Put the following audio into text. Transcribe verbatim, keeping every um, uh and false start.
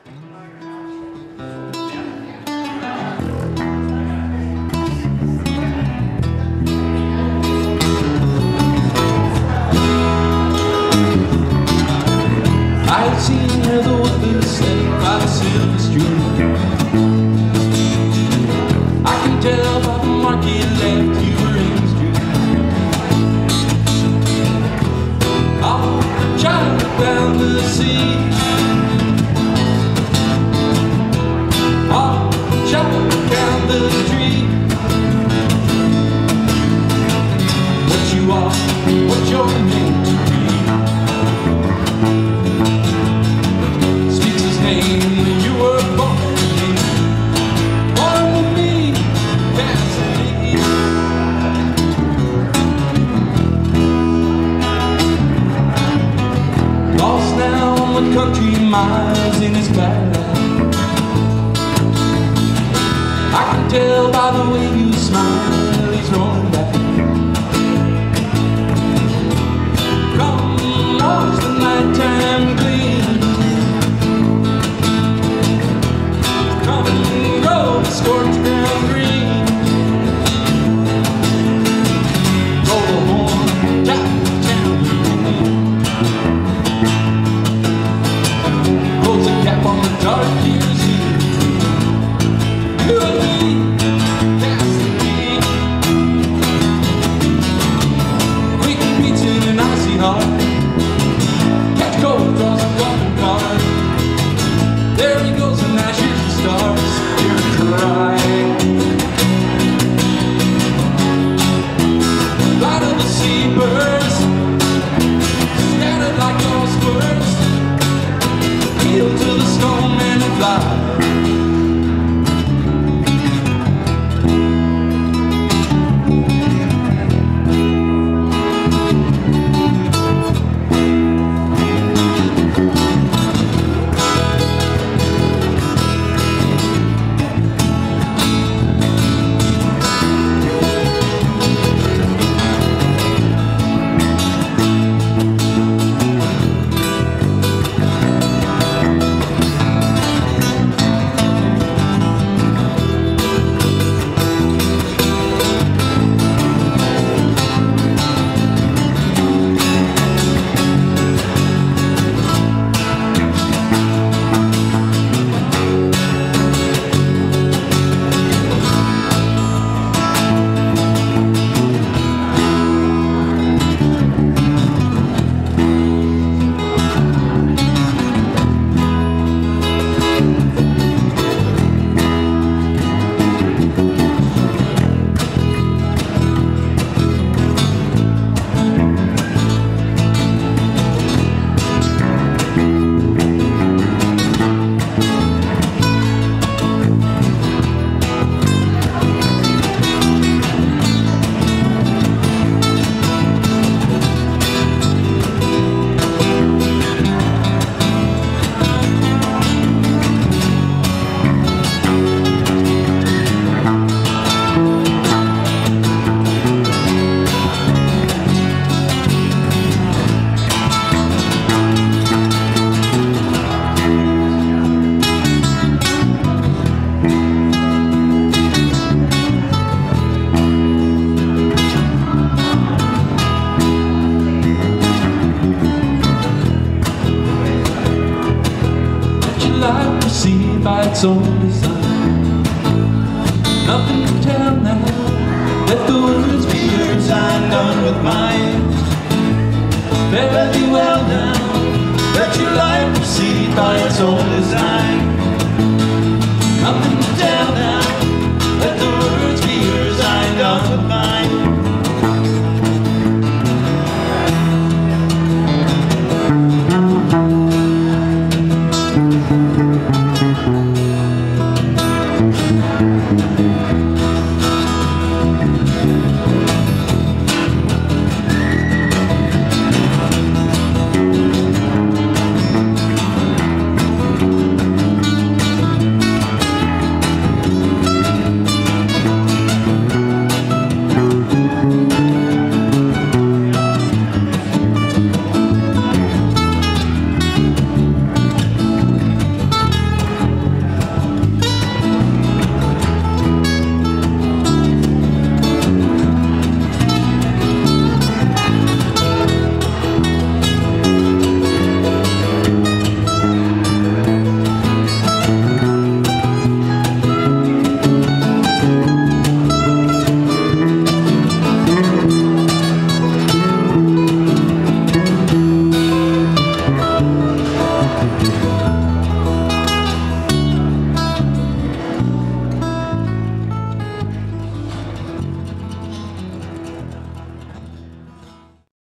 I've seen Heather with the set by the silver street. I can tell by the mark you left you were in the street. I'll try to look down the sea. I'll try to look down the tree. What you are, what you're meant to be. You were born with me, born with me, Cassidy. Lost now on the country miles in his paradise. I can tell by the way you smile, he's rolling back. Come, watch the nighttime gleam. Scorched ground green. Roll the horn, top of town. Close the cap on the dark year's eve. You and me, Cassidy. Quick beats in an icy heart. Catch cold, draws a golden card. There he goes, and now here's the stars. Light of the seabirds, scattered like lost words, heel to the storm and fly. By its own design. Nothing to tell now. Let the words be yours, I'm done with mine. Fare thee well now. Let your life proceed by its own design.